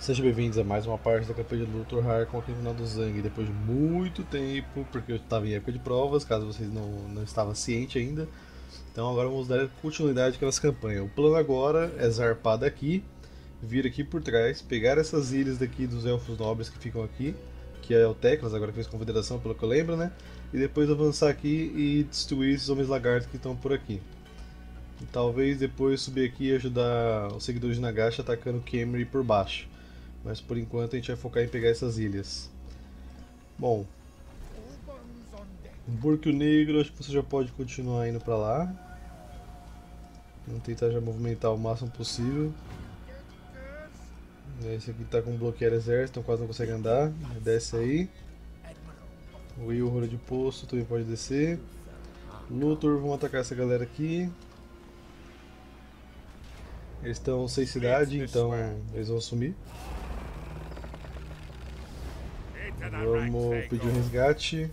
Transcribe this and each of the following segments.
Sejam bem-vindos a mais uma parte da campanha de Luthor Harkon aqui no final do Zang. Depois de muito tempo, porque eu estava em época de provas, caso vocês não estavam cientes ainda. Então agora vamos dar continuidade com a nossa campanha. O plano agora é zarpar daqui, vir aqui por trás, pegar essas ilhas daqui dos Elfos Nobres que ficam aqui, que é o Teclas, agora que fez confederação, pelo que eu lembro, né? E depois avançar aqui e destruir esses Homens Lagartos que estão por aqui. E talvez depois subir aqui e ajudar os seguidores de Nagash atacando o Khemri por baixo. Mas por enquanto a gente vai focar em pegar essas ilhas. Bom, Burco Negro, acho que você já pode continuar indo pra lá. Vamos tentar já movimentar o máximo possível. Esse aqui tá com bloquear exército, então quase não consegue andar. Desce aí. O Will, Rolo de Poço, também pode descer. Luthor, vamos atacar essa galera aqui. Eles estão sem cidade, então eles vão sumir. Vamos pedir um resgate.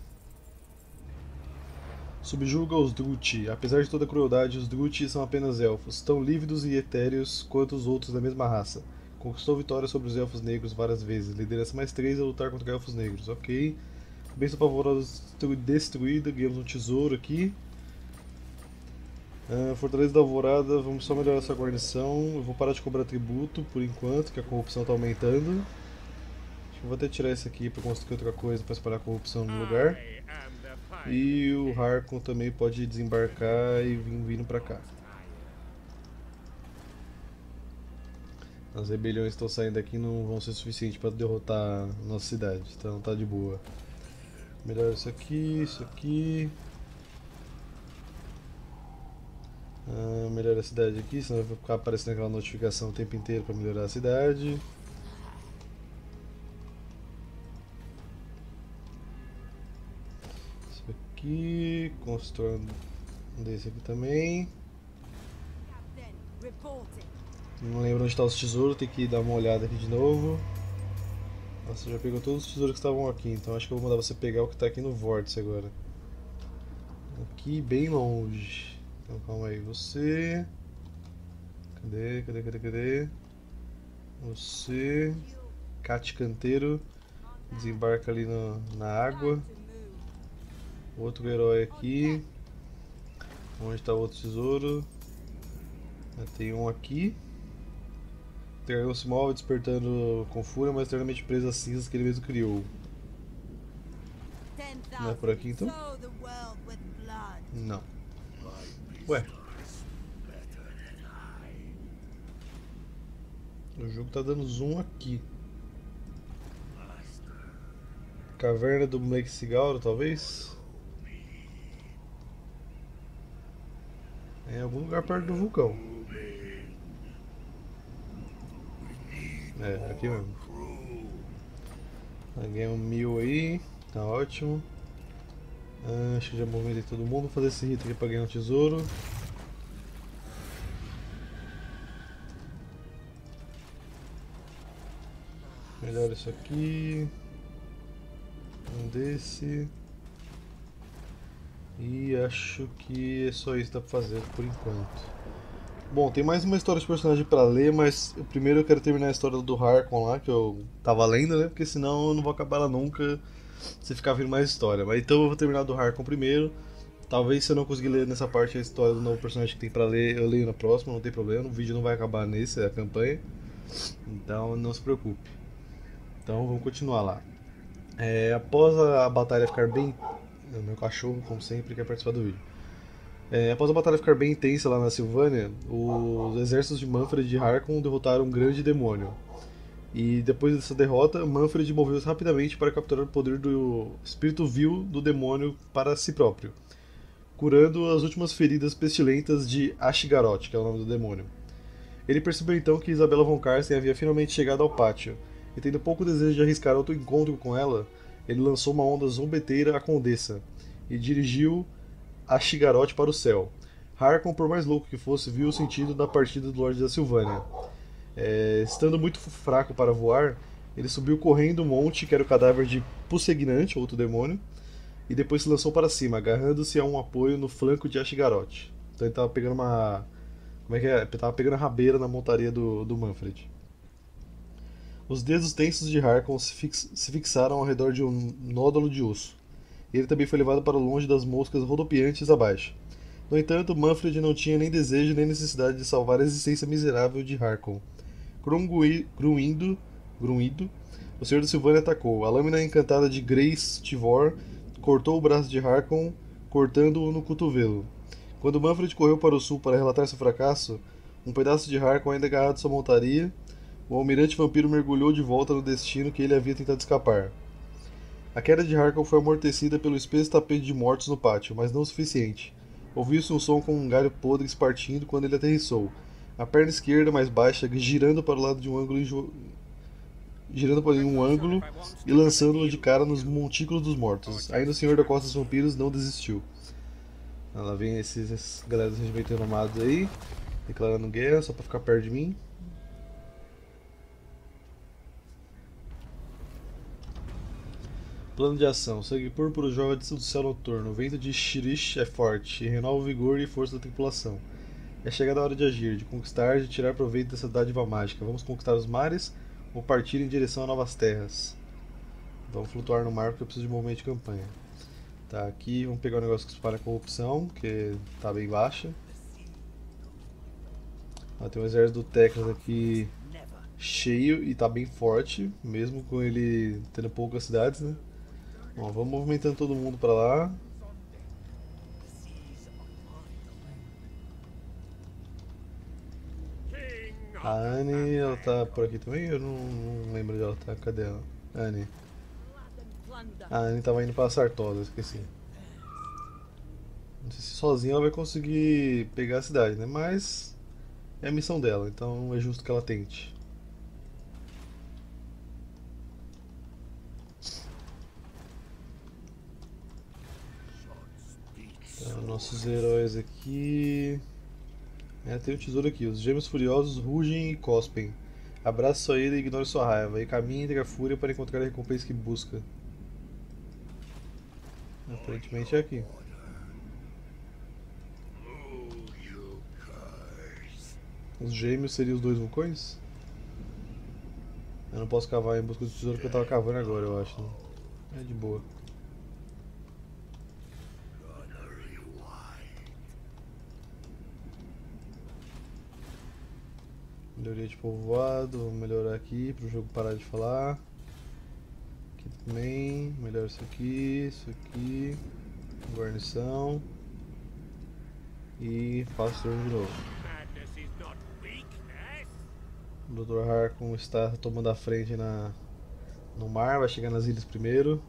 Subjuga os Druti. Apesar de toda a crueldade, os Druti são apenas elfos, tão lívidos e etéreos quanto os outros da mesma raça. Conquistou vitória sobre os elfos negros várias vezes. Liderança mais 3 a lutar contra elfos negros. Ok. Bênção pavorosa destruída. Ganhamos um tesouro aqui. Fortaleza da Alvorada. Vamos só melhorar essa guarnição. Eu vou parar de cobrar tributo por enquanto, que a corrupção está aumentando. Acho que eu vou até tirar isso aqui para construir outra coisa para espalhar a corrupção no lugar. E o Harkon também pode desembarcar e vir vindo pra cá. As rebeliões que estão saindo aqui não vão ser suficientes para derrotar a nossa cidade, então tá de boa. Melhor isso aqui, isso aqui. Melhora a cidade aqui, senão vai ficar aparecendo aquela notificação o tempo inteiro para melhorar a cidade. Isso aqui, constrói um desse aqui também. Não lembro onde está os tesouros, tem que dar uma olhada aqui de novo. Nossa, já pegou todos os tesouros que estavam aqui, então acho que eu vou mandar você pegar o que está aqui no vórtice agora. Aqui bem longe. Então calma aí, você. Cadê? Você. Cate Canteiro. Desembarca ali na água. Outro herói aqui. Onde está o outro tesouro? Tem um aqui. O dragão se move despertando com fúria, mas eternamente preso às cinzas que ele mesmo criou. Não é por aqui então? Não. Ué. O jogo tá dando zoom aqui. Caverna do Mexigauro, talvez? É em algum lugar perto do vulcão. É, aqui mesmo. Ganhei um 1000 aí, tá ótimo. Acho que já movimentei todo mundo. Vou fazer esse rito aqui pra ganhar um tesouro. Melhor isso aqui. Um desse. E acho que é só isso que dá pra fazer por enquanto. Bom, tem mais uma história de personagem pra ler, mas primeiro eu quero terminar a história do Harkon lá, que eu tava lendo, né? Porque senão eu não vou acabar ela nunca se ficar vindo mais história. Mas então eu vou terminar do Harkon primeiro. Talvez se eu não conseguir ler nessa parte a história do novo personagem que tem pra ler, eu leio na próxima, não tem problema. O vídeo não vai acabar nesse, é a campanha. Então não se preocupe. Então vamos continuar lá. Após a batalha ficar bem. O meu cachorro, como sempre, quer participar do vídeo. Após a batalha ficar bem intensa lá na Silvânia, os exércitos de Manfred e de Harkon derrotaram um grande demônio. E depois dessa derrota, Manfred moveu-se rapidamente para capturar o poder do espírito vil do demônio para si próprio, curando as últimas feridas pestilentas de Ashigaroth, que é o nome do demônio. Ele percebeu então que Isabela von Karsten havia finalmente chegado ao pátio, e tendo pouco desejo de arriscar outro encontro com ela, ele lançou uma onda zombeteira à Condessa, e dirigiu Ashigaroth para o céu. Harkon, por mais louco que fosse, viu o sentido da partida do Lorde da Silvânia. Estando muito fraco para voar, ele subiu correndo o monte, que era o cadáver de Pussegnante, outro demônio, e depois se lançou para cima, agarrando-se a um apoio no flanco de Ashigaroth. Então ele estava pegando uma. Como é que é? Ele tava pegando a rabeira na montaria do Manfred. Os dedos tensos de Harkon se fixaram ao redor de um nódulo de osso. Ele também foi levado para longe das moscas rodopiantes abaixo. No entanto, Manfred não tinha nem desejo nem necessidade de salvar a existência miserável de Harkon. Grunhido, o Senhor da Silvânia atacou. A lâmina encantada de Grace Tivor cortou o braço de Harkon, cortando-o no cotovelo. Quando Manfred correu para o sul para relatar seu fracasso, um pedaço de Harkon ainda agarrado à sua montaria, o almirante vampiro mergulhou de volta no destino que ele havia tentado escapar. A queda de Harkon foi amortecida pelo espesso tapete de mortos no pátio, mas não o suficiente. Ouviu-se um som como um galho podre espartindo quando ele aterrissou. A perna esquerda mais baixa girando para o lado de um ângulo girando para um ângulo e lançando-o de cara nos montículos dos mortos. Ainda o Senhor da Costa dos Vampiros não desistiu. Lá vem esses galera dos regimentos renomados aí, declarando guerra só para ficar perto de mim. Plano de ação. Sangue púrpura joga do céu noturno. O vento de Shirish é forte e renova o vigor e força da tripulação. É chegada a hora de agir, de conquistar, de tirar proveito dessa dádiva mágica. Vamos conquistar os mares ou partir em direção a novas terras. Vamos flutuar no mar porque eu preciso de movimento de campanha. Tá, aqui vamos pegar o negócio que espalha a corrupção, que tá bem baixa. Tem um exército do Teclas aqui cheio e tá bem forte, mesmo com ele tendo poucas cidades, né? Bom, vamos movimentando todo mundo pra lá. A Anne, ela tá por aqui também? Eu não lembro de ela tá. Cadê ela? Anne. A Anne tava indo pra Sartosa, esqueci. Não sei se sozinha ela vai conseguir pegar a cidade, né? Mas é a missão dela, então é justo que ela tente. Então, nossos heróis aqui. Tem o tesouro aqui. Os gêmeos furiosos rugem e cospem. Abrace sua ira e ignore sua raiva. E caminhe entre a fúria para encontrar a recompensa que busca. Aparentemente é aqui. Os gêmeos seriam os dois vulcões? Eu não posso cavar em busca do tesouro porque eu tava cavando agora, eu acho. Né? É de boa. Melhoria de povoado, vamos melhorar aqui para o jogo parar de falar. Aqui também, melhora isso aqui, guarnição. E faço turno de novo. O Dr. Harkon está tomando a frente no mar, vai chegar nas ilhas primeiro.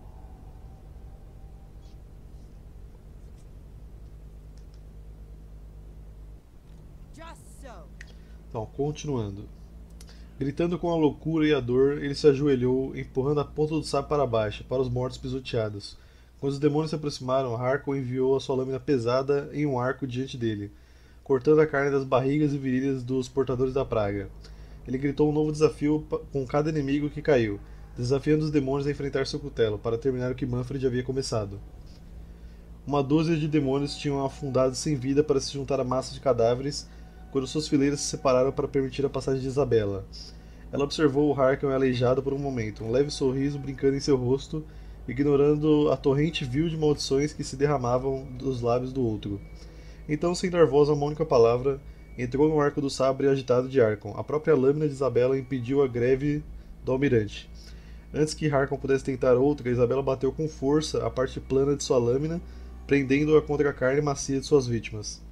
Então, continuando. Gritando com a loucura e a dor, ele se ajoelhou, empurrando a ponta do sábio para baixo, para os mortos pisoteados. Quando os demônios se aproximaram, Harkon enviou a sua lâmina pesada em um arco diante dele, cortando a carne das barrigas e virilhas dos portadores da praga. Ele gritou um novo desafio com cada inimigo que caiu, desafiando os demônios a enfrentar seu cutelo, para terminar o que Manfred havia começado. Uma dúzia de demônios tinham afundado sem vida para se juntar à massa de cadáveres quando suas fileiras se separaram para permitir a passagem de Isabela. Ela observou o Harkon aleijado por um momento, um leve sorriso brincando em seu rosto, ignorando a torrente vil de maldições que se derramavam dos lábios do outro. Então, sem dar voz a uma única palavra, entrou no arco do sabre agitado de Harkon. A própria lâmina de Isabela impediu a greve do almirante. Antes que Harkon pudesse tentar outra, Isabela bateu com força a parte plana de sua lâmina, prendendo-a contra a carne macia de suas vítimas.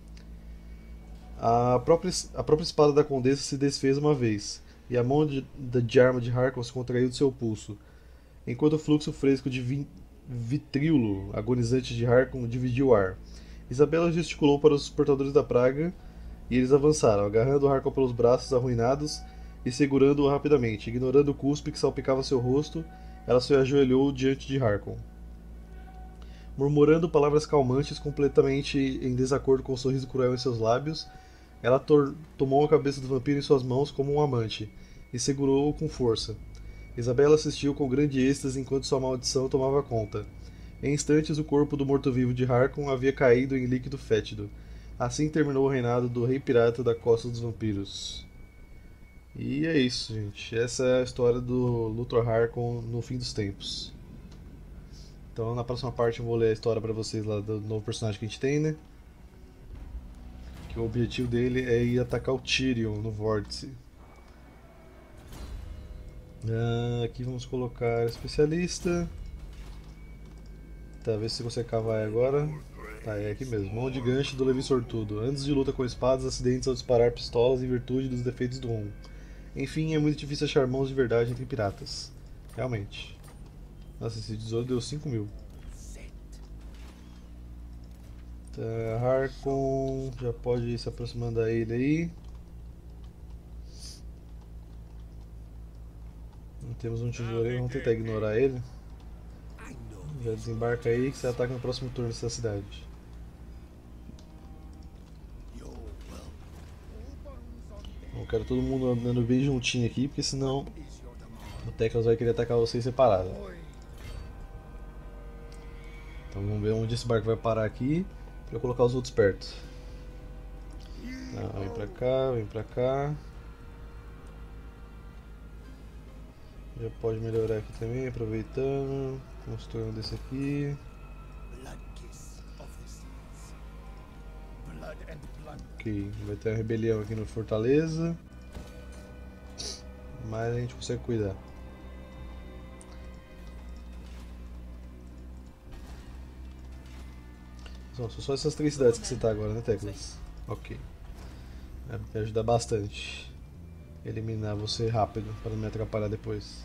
A própria espada da condessa se desfez uma vez, e a mão de arma de Harkon se contraiu de seu pulso, enquanto o fluxo fresco de vitríolo agonizante de Harkon dividia o ar. Isabela gesticulou para os portadores da praga, e eles avançaram, agarrando Harkon pelos braços arruinados e segurando-o rapidamente. Ignorando o cuspe que salpicava seu rosto, ela se ajoelhou diante de Harkon. Murmurando palavras calmantes completamente em desacordo com o sorriso cruel em seus lábios, ela tomou a cabeça do vampiro em suas mãos como um amante, e segurou-o com força. Isabela assistiu com grande êxtase enquanto sua maldição tomava conta. Em instantes, o corpo do morto-vivo de Harkon havia caído em líquido fétido. Assim terminou o reinado do Rei Pirata da Costa dos Vampiros. E é isso, gente. Essa é a história do Luthor Harkon no fim dos tempos. Então na próxima parte eu vou ler a história pra vocês lá do novo personagem que a gente tem, né? Que o objetivo dele é ir atacar o Tyrion no Vórtice. Aqui vamos colocar especialista. Tá, vê se você consegue cavar agora. Tá, é aqui mesmo. Mão de gancho do Levi Sortudo. Antes de luta com espadas, acidentes ao disparar pistolas em virtude dos defeitos do Ron. Enfim, é muito difícil achar mãos de verdade entre piratas. Realmente. Nossa, esse tesouro deu 5.000. Tá, Harkon já pode ir se aproximando a ele aí. Temos um tesoureiro, vamos tentar ignorar ele. Já desembarca aí que você ataca no próximo turno dessa cidade. Eu quero todo mundo andando bem juntinho aqui, porque senão o Teclas vai querer atacar vocês separado. Então vamos ver onde esse barco vai parar aqui pra eu colocar os outros perto. Vem pra cá, vem pra cá. Já pode melhorar aqui também, aproveitando. Construindo desse aqui. Ok, vai ter uma rebelião aqui no Fortaleza. Mas a gente consegue cuidar. São só essas 3 cidades que você tá agora, né, Teclas? Ok. Vai ajudar bastante. Eliminar você rápido, para não me atrapalhar depois.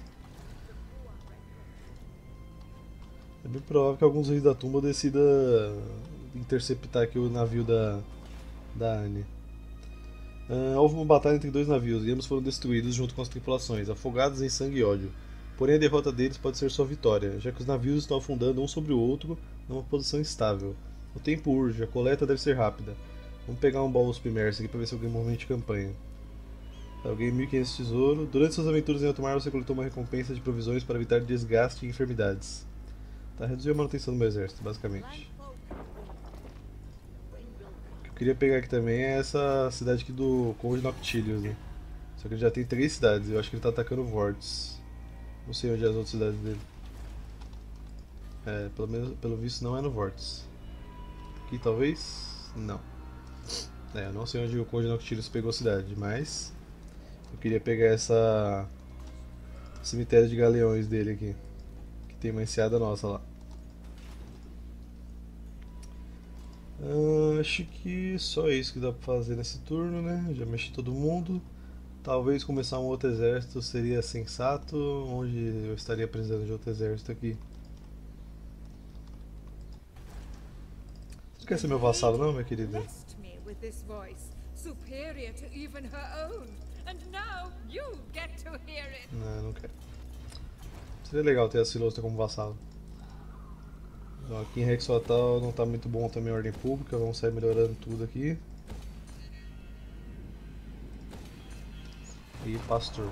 É bem provável que alguns reis da tumba decida interceptar aqui o navio da Anne. Houve uma batalha entre 2 navios e ambos foram destruídos junto com as tripulações, afogados em sangue e ódio. Porém, a derrota deles pode ser sua vitória, já que os navios estão afundando um sobre o outro numa posição instável. O tempo urge, a coleta deve ser rápida. Vamos pegar um baú submerso aqui para ver se alguém movimento de campanha. Alguém 1.500 tesouro. Durante suas aventuras em alto mar, você coletou uma recompensa de provisões para evitar desgaste e enfermidades. Tá, reduziu a manutenção do meu exército, basicamente. O que eu queria pegar aqui também é essa cidade aqui do Conde Noctilius, né? Só que ele já tem 3 cidades, eu acho que ele tá atacando o Vortis. Não sei onde é as outras cidades dele. Pelo menos, pelo visto não é no Vortis. Aqui talvez? Não. Eu não sei onde o Conde Noctilius pegou a cidade, mas eu queria pegar essa cemitério de galeões dele aqui, que tem uma enseada nossa lá. Acho que só isso que dá pra fazer nesse turno, né? Já mexi todo mundo. Talvez começar um outro exército seria sensato, onde eu estaria precisando de outro exército aqui. Você quer ser meu vassalo não, minha querida? Não, não quero. Seria legal ter a Silosta como vassalo. Então, aqui em Rexotal não está muito bom também a ordem pública, vamos sair melhorando tudo aqui. E passo turno.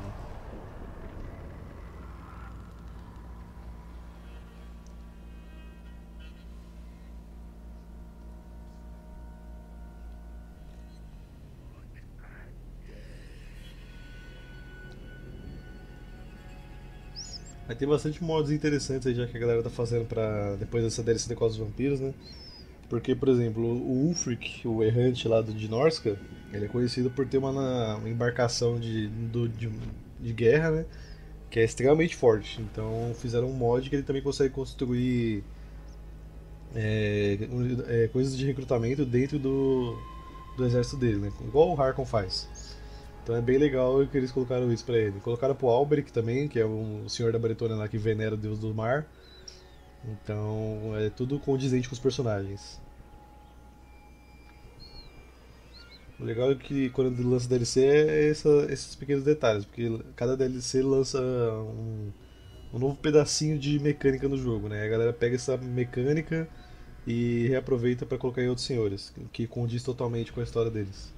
Vai ter bastante mods interessantes aí já que a galera tá fazendo pra depois dessa DLC com os vampiros, né? Porque, por exemplo, o Ulfric, o errante lá de Norsca, ele é conhecido por ter uma embarcação de guerra, né? Que é extremamente forte. Então fizeram um mod que ele também consegue construir coisas de recrutamento dentro do exército dele, né? Igual o Harkon faz. Então é bem legal que eles colocaram isso pra ele. Colocaram pro Alberic também, que é o senhor da Bretônia lá que venera o deus do mar. Então é tudo condizente com os personagens. O legal é que quando lança DLC é esses pequenos detalhes, porque cada DLC lança um novo pedacinho de mecânica no jogo, né? A galera pega essa mecânica e reaproveita para colocar em outros senhores, que condiz totalmente com a história deles.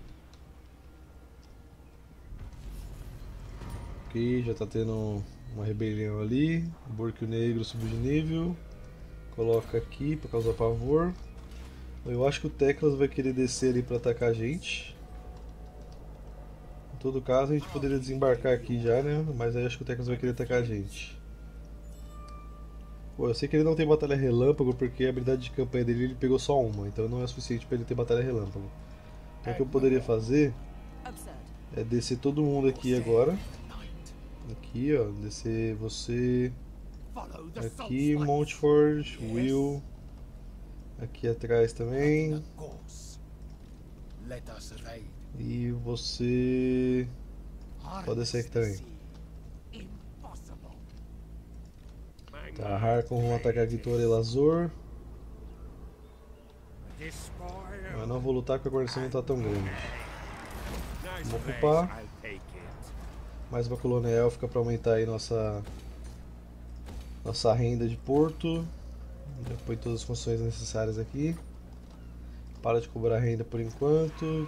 Ok, já tá tendo uma rebelião ali. O Borco Negro subiu de nível. Coloca aqui para causar pavor. Eu acho que o Teclas vai querer descer ali para atacar a gente. todo caso a gente poderia desembarcar aqui já, né? Mas aí acho que o Teclas vai querer atacar a gente. Pô, eu sei que ele não tem batalha relâmpago porque a habilidade de campanha dele ele pegou só uma, então não é suficiente para ele ter batalha relâmpago. Então o que eu poderia fazer é descer todo mundo aqui agora. Aqui, ó, descer você. Aqui, Montford, Will. Aqui atrás também. E você. Pode descer aqui também. Tá, Harkon vão atacar aqui Torre Lazor. Mas não vou lutar porque a guarnição não tá tão grande. Vamos ocupar. Mais uma colônia élfica para aumentar aí nossa renda de porto. Já põe todas as funções necessárias aqui. Para de cobrar renda por enquanto.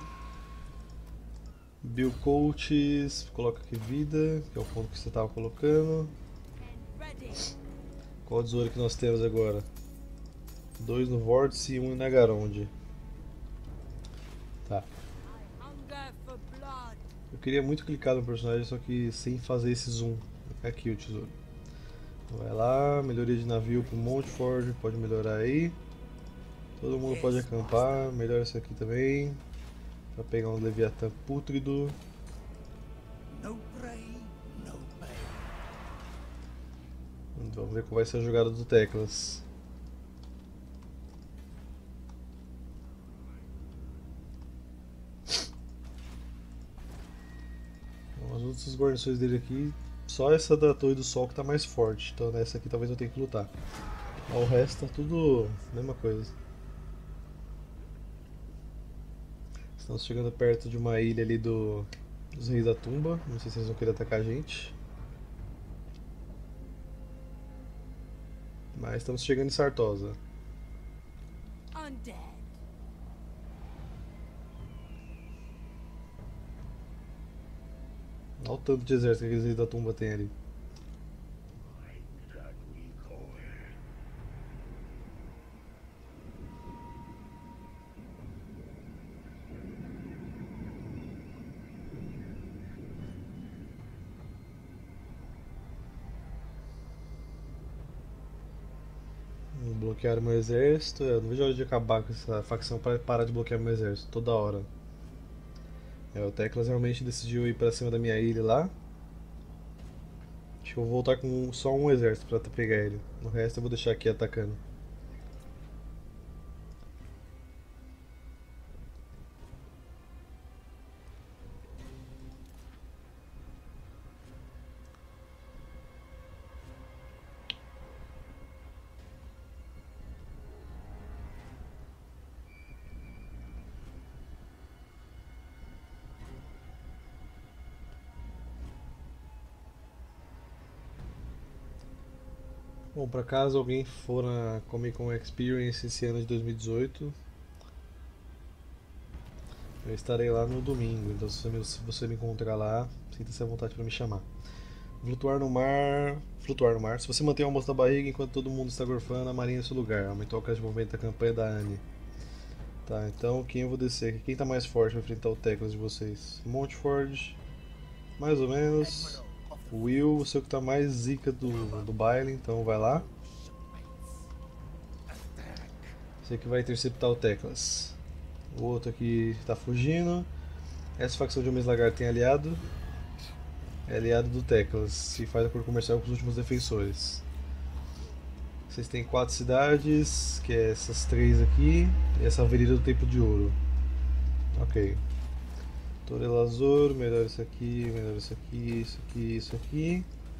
Bill Coaches, coloca aqui vida, que é o ponto que você estava colocando. Qual tesouro que nós temos agora? 2 no Vórtice e 1 em Nagaronde. Tá. Eu queria muito clicar no personagem, só que sem fazer esse zoom. Aqui o tesouro. Vai lá, melhoria de navio pro Montford, pode melhorar aí. Todo mundo pode acampar, melhora isso aqui também. Pra pegar um Leviatã pútrido. Vamos ver como vai ser a jogada do Teclas. Bom, as outras guarnições dele aqui, só essa da Torre do Sol que tá mais forte. Então nessa aqui talvez eu tenha que lutar. Mas o resto tá tudo a mesma coisa. Estamos chegando perto de uma ilha ali dos Reis da Tumba. Não sei se eles vão querer atacar a gente. Mas estamos chegando em Sartosa. Olha o tanto de exército que aqueles Reis da Tumba tem ali. Bloquear meu exército. Eu não vejo a hora de acabar com essa facção para parar de bloquear meu exército toda hora. O Teclas realmente decidiu ir pra cima da minha ilha lá. Acho que eu vou voltar com só um exército pra pegar ele. O resto eu vou deixar aqui atacando. Bom, por acaso alguém for na Comic Con Experience esse ano de 2018, eu estarei lá no domingo, então se você me encontrar lá, sinta-se à vontade para me chamar. Flutuar no mar. Flutuar no mar. Se você mantém o almoço na barriga enquanto todo mundo está gorfando, a marinha é seu lugar. Aumentou o alcance de movimento da campanha da Anne. Tá, então quem eu vou descer aqui? Quem está mais forte para enfrentar o Teclas de vocês? Montford, mais ou menos. Will, você que está mais zica do baile, então vai lá. Você que vai interceptar o Teclas. O outro aqui está fugindo. Essa facção de Homens Lagarto tem aliado. É aliado do Teclas e faz acordo comercial com os últimos defensores. Vocês têm 4 cidades, que é essas 3 aqui, e essa Avenida do Tempo de Ouro. Ok. Torre Lazor, melhor isso aqui, melhor isso aqui, isso aqui, isso aqui.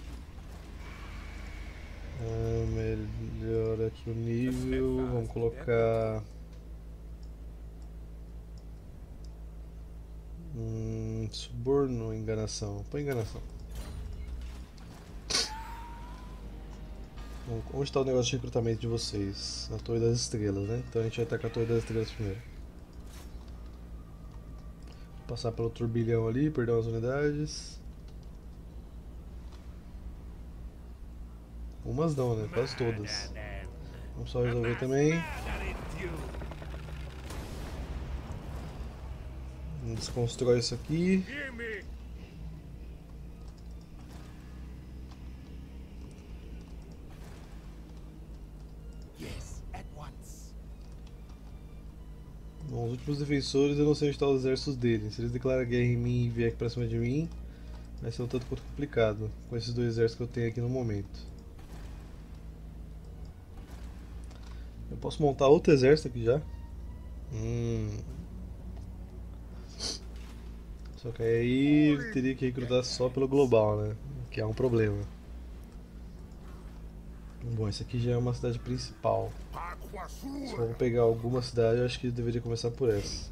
Melhor aqui o nível, vamos colocar... suborno ou enganação? Põe enganação. Bom, onde está o negócio de recrutamento de vocês? Na Torre das Estrelas, né? Então a gente vai atacar a Torre das Estrelas primeiro. Passar pelo turbilhão ali, perder umas unidades. Umas não, né? Quase todas. Vamos só resolver também. Desconstrói isso aqui. Bom, os últimos defensores eu não sei onde estão os exércitos deles. Se eles declararem guerra em mim e vier aqui pra cima de mim, vai ser um tanto quanto complicado com esses dois exércitos que eu tenho aqui no momento. Eu posso montar outro exército aqui já. Hum. Só que aí eu teria que recrutar só pelo global, né? Que é um problema. Bom, esse aqui já é uma cidade principal. Se eu vou pegar alguma cidade, eu acho que eu deveria começar por essa.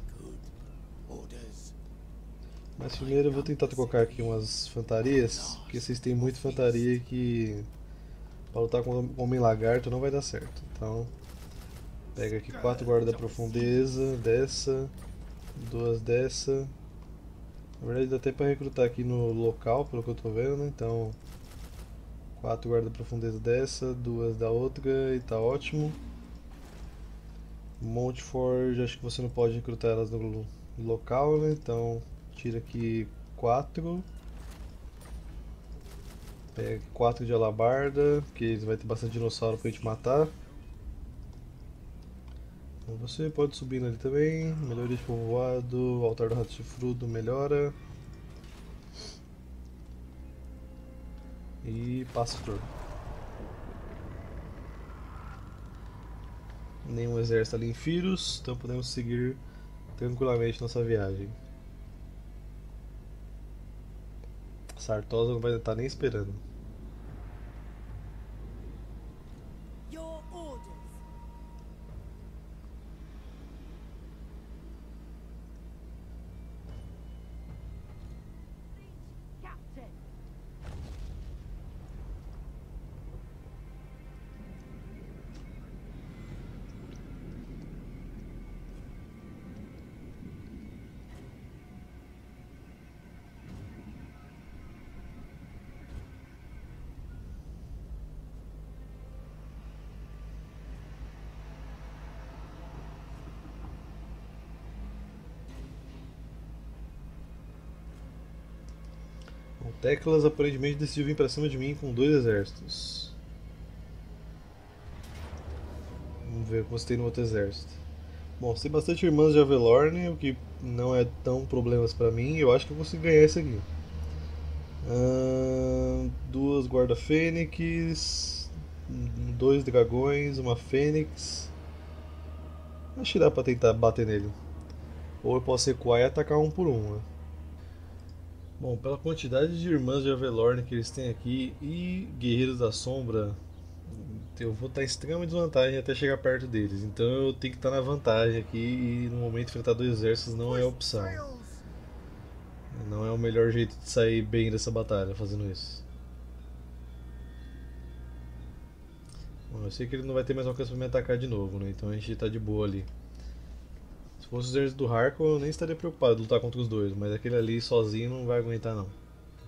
Mas primeiro eu vou tentar colocar aqui umas fantarias, porque vocês têm muita fantaria que para lutar com o Homem Lagarto não vai dar certo. Então, pega aqui 4 guardas da profundeza, dessa, 2 dessa. Na verdade dá até para recrutar aqui no local, pelo que eu tô vendo, né? Então, 4 guardas da profundeza dessa, 2 da outra e tá ótimo. Montfort, acho que você não pode recrutar elas no local, né? Então, tira aqui 4. Pega 4 de alabarda, que vai ter bastante dinossauro pra gente matar. Então você pode subir ali também. Melhoria de povoado, altar do rato chifrudo melhora. E passa o turno. Nenhum exército ali em Firus, então podemos seguir tranquilamente nossa viagem. Sartosa não vai estar nem esperando. Your orders. Captain. O Teclas aparentemente decidiu vir pra cima de mim com 2 exércitos. Vamos ver o que você tem no outro exército. Bom, tem bastante irmãs de Avelorn, o que não é tão problemas pra mim. Eu acho que eu consigo ganhar esse aqui. 2 guarda-fênix, 2 dragões, uma fênix. Acho que dá pra tentar bater nele. Ou eu posso recuar e atacar um por um, né? Bom, pela quantidade de irmãs de Avelorn que eles têm aqui e guerreiros da sombra, eu vou estar em extrema desvantagem até chegar perto deles. Então eu tenho que estar na vantagem aqui e no momento enfrentar dois exércitos não é opção. Não é o melhor jeito de sair bem dessa batalha fazendo isso. Bom, eu sei que ele não vai ter mais alcance para me atacar de novo, né? Então a gente tá de boa ali. Se fosse os exércitos do Harkon, eu nem estaria preocupado de lutar contra os dois, mas aquele ali sozinho não vai aguentar não.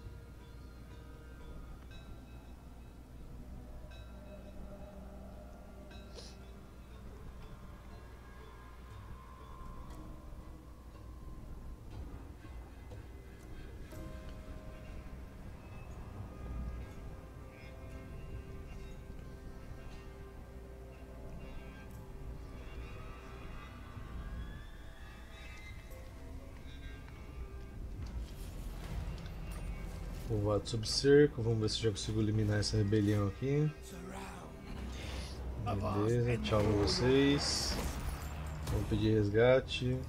Povoado sob cerco, vamos ver se já consigo eliminar essa rebelião aqui. Beleza, tchau pra vocês. Vamos pedir resgate.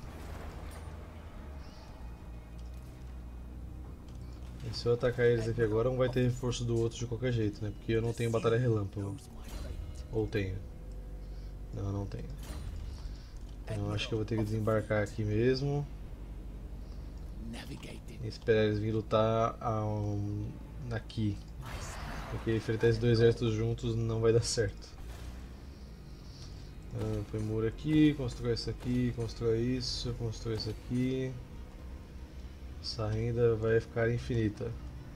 E se eu atacar eles aqui agora, um vai ter reforço do outro de qualquer jeito, né? Porque eu não tenho batalha relâmpago. Ou tenho? Não, não tenho. Então acho que eu vou ter que desembarcar aqui mesmo. E esperar eles virem lutar aqui. Porque enfrentar esses dois exércitos juntos não vai dar certo. Põe muro aqui, constrói isso aqui, constrói isso, constrói isso aqui. Essa renda vai ficar infinita.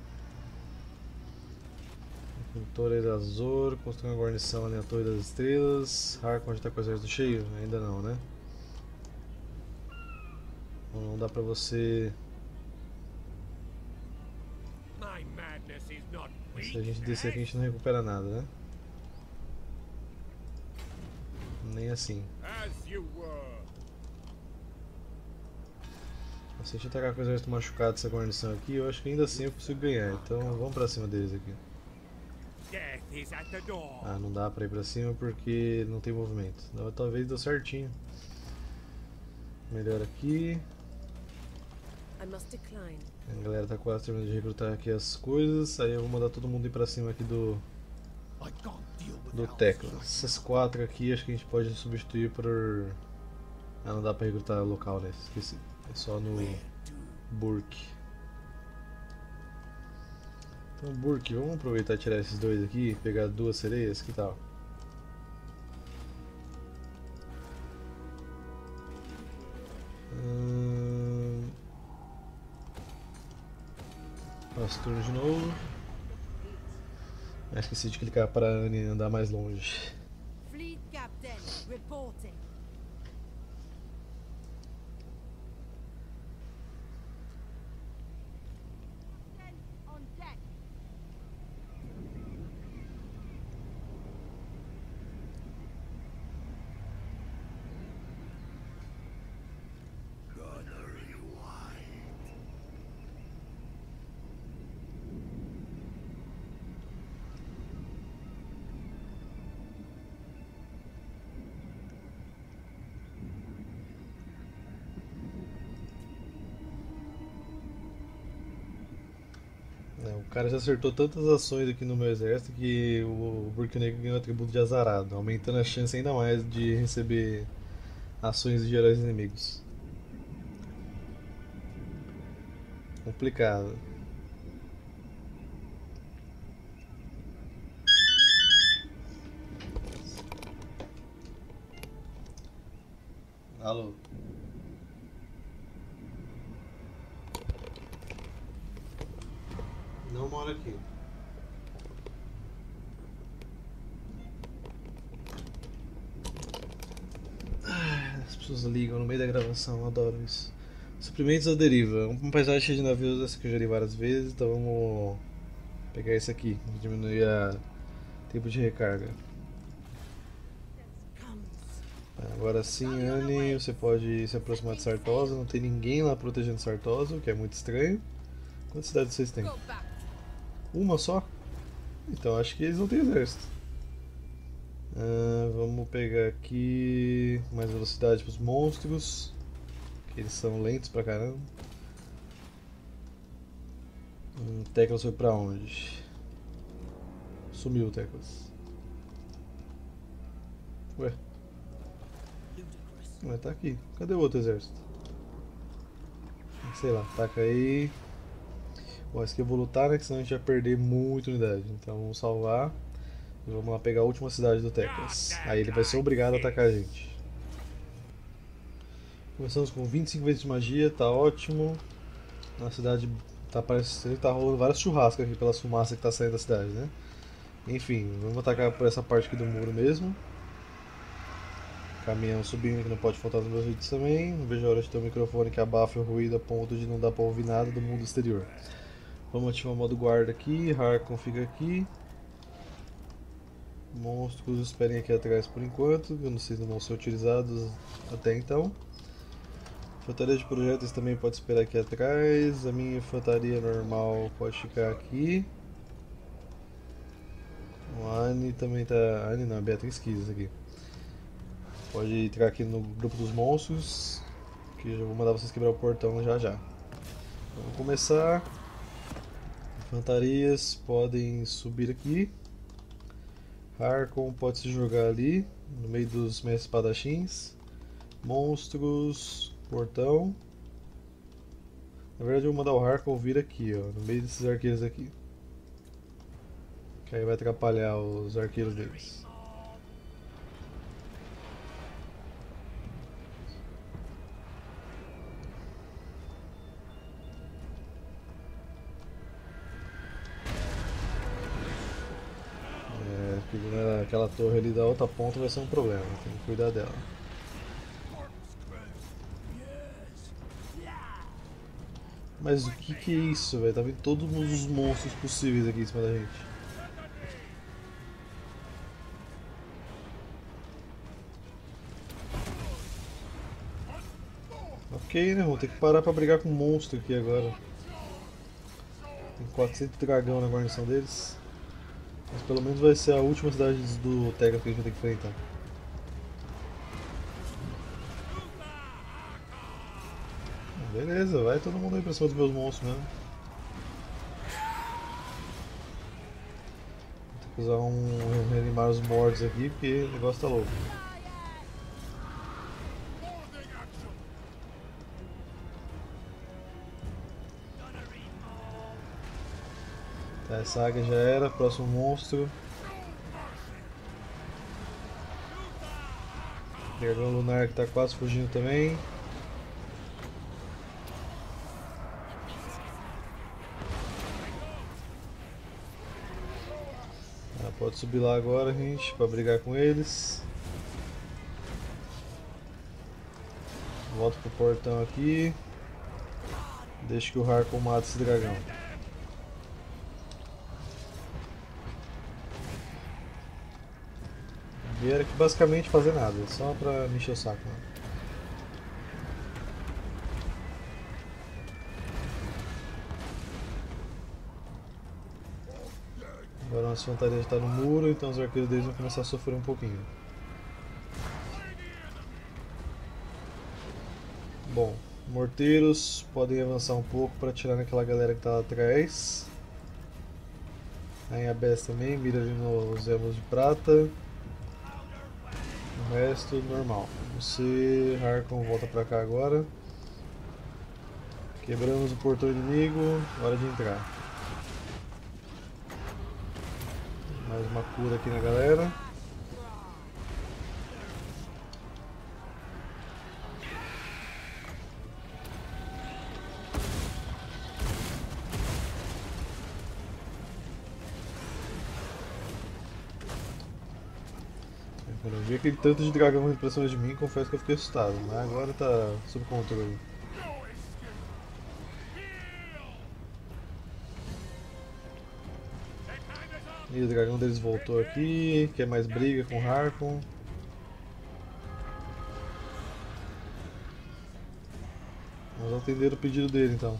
Torre Azor, construir uma guarnição ali na Torre das Estrelas. Harkon já está com o exército cheio? Ainda não, né? Não dá pra você. Se a gente descer aqui, a gente não recupera nada, né? Nem assim. Se a gente atacar com o exército machucado essa guarnição aqui, eu acho que ainda assim eu consigo ganhar. Então vamos pra cima deles aqui. Death is at the door. Ah, não dá pra ir pra cima porque não tem movimento. Talvez deu certinho. Melhor aqui. I must decline. A galera tá quase terminando de recrutar aqui as coisas. Aí eu vou mandar todo mundo ir pra cima aqui do Teclas. Essas 4 aqui acho que a gente pode substituir por... Ah, não dá pra recrutar local, né? Esqueci. É só no Burke. Então, Burke, vamos aproveitar e tirar esses dois aqui e pegar 2 sereias, que tal? Passo turno de novo. Esqueci de clicar para a Annie andar mais longe. Fleet captain reporting. Captain on deck. O cara já acertou tantas ações aqui no meu exército que o Burke Negro ganhou o atributo de azarado, aumentando a chance ainda mais de receber ações de heróis inimigos. Complicado. Alô? Não mora aqui. As pessoas ligam no meio da gravação, eu adoro isso. Suprimentos à deriva. Uma paisagem cheia de navios, essa que eu já li várias vezes, então vamos pegar esse aqui, diminuir o tempo de recarga. Agora sim, Annie, você pode se aproximar de Sartosa. Não tem ninguém lá protegendo Sartosa, o que é muito estranho. Quantas cidades vocês têm? Go back. Uma só? Então acho que eles não têm exército. Vamos pegar aqui mais velocidade para os monstros, que eles são lentos pra caramba. Teclas foi pra onde? Sumiu o Teclas. Ué? Mas tá aqui. Cadê o outro exército? Sei lá, taca aí. Bom, esse aqui eu vou lutar, né? Que senão a gente vai perder muita unidade. Então vamos salvar. E vamos lá pegar a última cidade do Teclas. Aí ele vai ser obrigado a atacar a gente. Começamos com 25 vezes de magia, tá ótimo. A cidade tá parecendo que tá rolando vários churrascos aqui pela fumaça que tá saindo da cidade, né? Enfim, vamos atacar por essa parte aqui do muro mesmo. Caminhão subindo que não pode faltar nos meus vídeos também. Não vejo a hora de ter um microfone que abafa o ruído a ponto de não dar pra ouvir nada do mundo exterior. Vamos ativar o modo guarda aqui, Harkon fica aqui. Monstros esperem aqui atrás por enquanto, eu não sei se vão ser utilizados até então. Infantaria de projetos também pode esperar aqui atrás. A minha infantaria normal pode ficar aqui. A Annie também tá. A Annie não, a Beatriz quis aqui. Pode entrar aqui no grupo dos monstros, que eu já vou mandar vocês quebrar o portão já já. Vamos começar. Infantarias podem subir aqui. Harkon pode se jogar ali, no meio dos mestres espadachins. Monstros, portão. Na verdade eu vou mandar o Harkon vir aqui, ó, no meio desses arqueiros aqui. Que aí vai atrapalhar os arqueiros deles. Aquela torre ali da outra ponta vai ser um problema, tem que cuidar dela. Mas o que é isso, velho? Tá vendo todos os monstros possíveis aqui em cima da gente. Ok, né? Vamos ter que parar pra brigar com um monstro aqui agora. Tem 400 dragão na guarnição deles. Mas pelo menos vai ser a última cidade do Teclas que a gente vai ter que enfrentar. Beleza, vai todo mundo aí pra cima dos meus monstros mesmo. Vou ter que usar reanimar os mortos aqui porque o negócio tá louco. Tá, essa águia já era, próximo monstro. Dragão lunar que tá quase fugindo também. Pode subir lá agora, gente, pra brigar com eles. Volto pro portão aqui. Deixa que o Harkon mate esse dragão. Vieram aqui basicamente fazer nada, só pra me encher o saco, né? Agora a nossa infantaria está no muro, então os arqueiros deles vão começar a sofrer um pouquinho. Bom, morteiros podem avançar um pouco para atirar naquela galera que está lá atrás. Aí a Bess também, mira ali nos elmos de prata. O resto, normal. Você, Harkon, volta pra cá agora. Quebramos o portão inimigo, hora de entrar. Mais uma cura aqui na galera. Quando eu vi aquele tanto de dragão vindo pra cima de mim, confesso que eu fiquei assustado, mas agora tá sob controle. E o dragão deles voltou aqui, quer mais briga com o Harkon. Vamos atender o pedido dele então.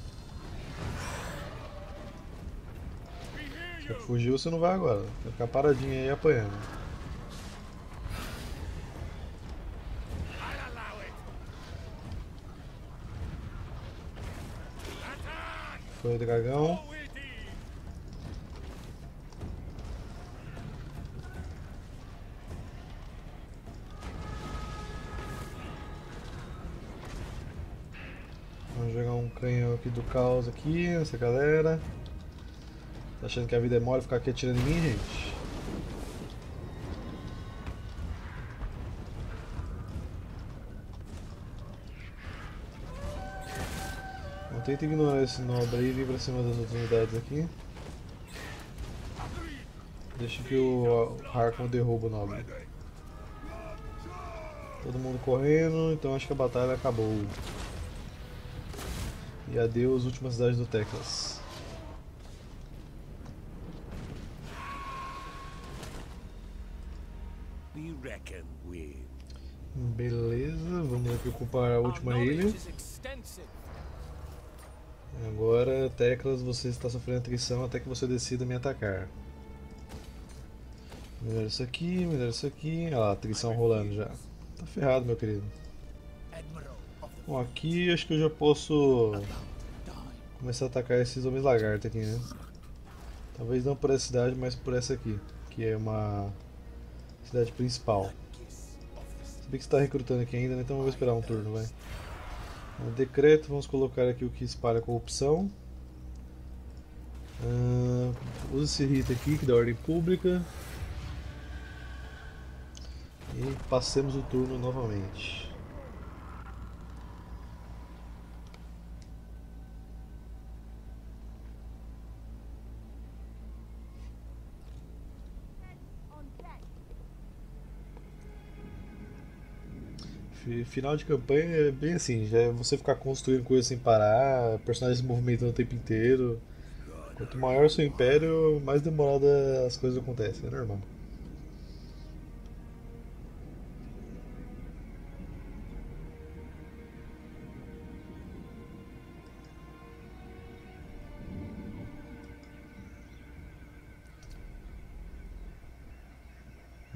Se fugiu, você não vai agora, vai ficar paradinho aí apanhando. Foi o dragão. Vamos jogar um canhão aqui do caos aqui, essa galera. Tá achando que a vida é mole ficar aqui atirando em mim, gente? Não tenta ignorar esse nobre aí e vir pra cima das outras unidades aqui. Deixa que o Harkon derruba o nobre. Todo mundo correndo, então acho que a batalha acabou. E adeus, última cidade do Teclas. Be reckoned with. Beleza, vamos aqui ocupar a última ilha. Agora, Teclas, você está sofrendo atrição até que você decida me atacar. Melhor isso aqui, melhor isso aqui. Olha lá, atrição rolando já. Tá ferrado, meu querido. Bom, aqui acho que eu já posso começar a atacar esses homens lagartos aqui, né? Talvez não por essa cidade, mas por essa aqui, que é uma cidade principal. Se bem que está recrutando aqui ainda, né? Então eu vou esperar um turno, vai. Decreto, vamos colocar aqui o que espalha corrupção. Use esse rito aqui que dá ordem pública. E passemos o turno novamente. Final de campanha é bem assim, já é você ficar construindo coisas sem parar, personagens se movimentando o tempo inteiro. Quanto maior o seu império, mais demorada as coisas acontecem, é normal.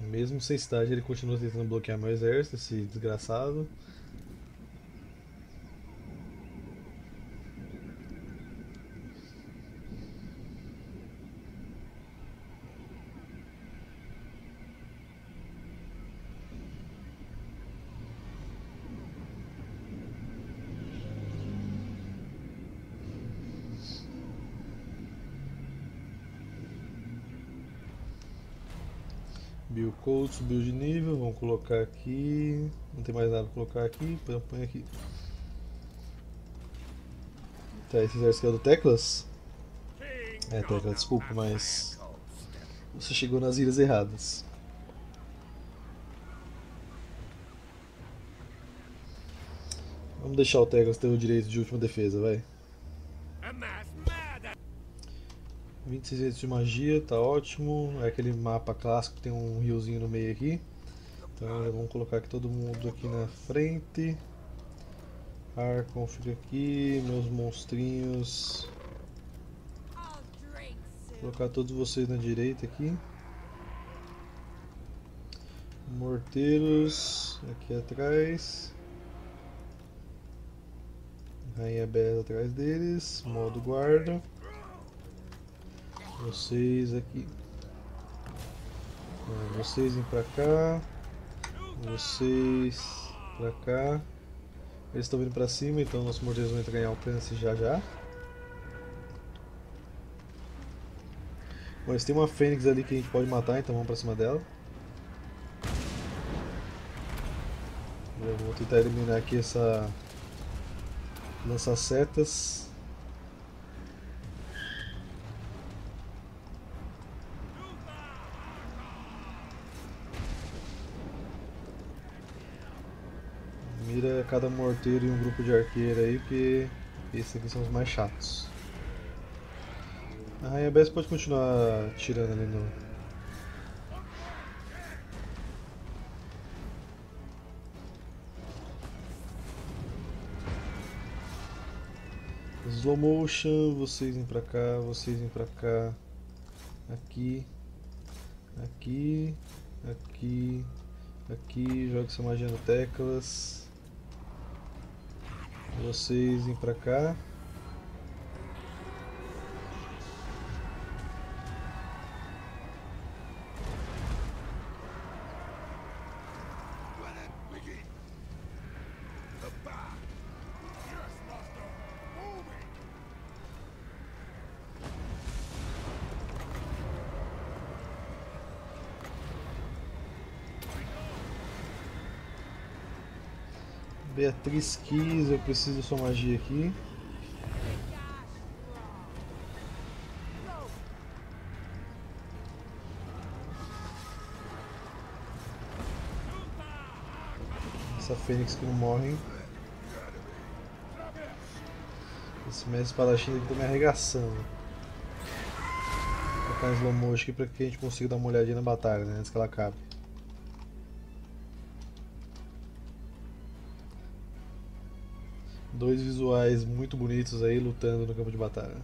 Mesmo sem cidade, ele continua tentando bloquear meu exército, esse desgraçado. Bill Colt subiu de nível, vamos colocar aqui. Não tem mais nada pra colocar aqui, põe aqui. Tá, esse exército é do Teclas? É, Teclas, desculpa, mas você chegou nas ilhas erradas. Vamos deixar o Teclas ter o direito de última defesa, vai. 26 vezes de magia, tá ótimo. É aquele mapa clássico que tem um riozinho no meio aqui. Então já vamos colocar aqui todo mundo aqui na frente. Harkon fica aqui, meus monstrinhos. I'll drink Vou soon. colocar todos vocês na direita aqui. Morteiros aqui atrás. Rainha Bela atrás deles. Modo guarda. Vocês aqui. Vocês vêm pra cá. Vocês pra cá. Eles estão vindo pra cima, então nossos morteiros vão entrar em alcance já já. Mas tem uma fênix ali que a gente pode matar, então vamos pra cima dela. Eu vou tentar eliminar aqui essa lança-setas. Mira cada morteiro e um grupo de arqueiro aí, porque esses aqui são os mais chatos. A Rainha Bess pode continuar tirando ali no... Slow motion, vocês vêm pra cá, vocês vêm pra cá. Aqui. Aqui. Aqui. Aqui, joga essa magia no Teclas. Vocês vêm pra cá. Beatriz Kiss, eu preciso da sua magia aqui. Essa fênix que não morre, hein? Esse mestre espadachim aqui tá me arregaçando. Vou colocar um slow motion aqui pra que a gente consiga dar uma olhadinha na batalha, né, antes que ela acabe. Dois visuais muito bonitos aí lutando no campo de batalha.